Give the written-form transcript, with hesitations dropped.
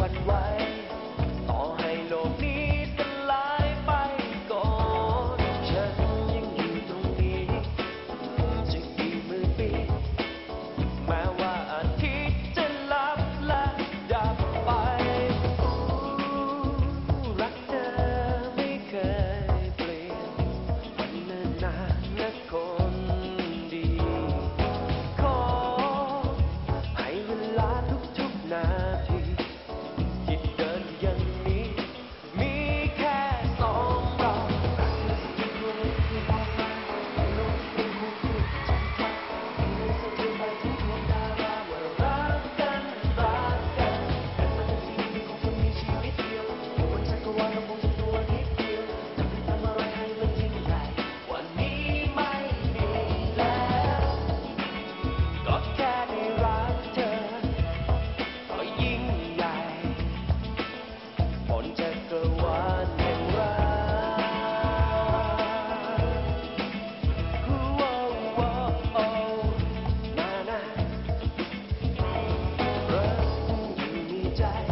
วั่นไหวต่อให้โลกนี้สลายไปก่อนฉันยังอยู่ตรงนี้จะกี่หมื่นปีแม้ว่าอาทิตย์จะลับและดับไปรักเธอไม่เคยเปลี่ยนวันเนิ่นนานและคนดีขอให้เวลาทุกๆนาทีที่เดินอย่างนี้มีแค่สองเรารักเธอสักทีวันนี้ที่บอกมาให้โลกเป็นคู่คู่จำมาให้เธอสักทีไปทุกดวงดาราว่ารักกันแต่มันจะทีคงจะมีชีวิตเดียวบนจักรวาลเราคงจะตัวนิดเดียวจะไปทำอะไรให้มันยิ่งใหญ่วันนี้ไม่มีแล้วก็แค่ได้รักเธอก็ยิ่งใหญ่บนจักรวาลแห่งรักโอ้โอ้โอ้นานารักอยู่ในใจ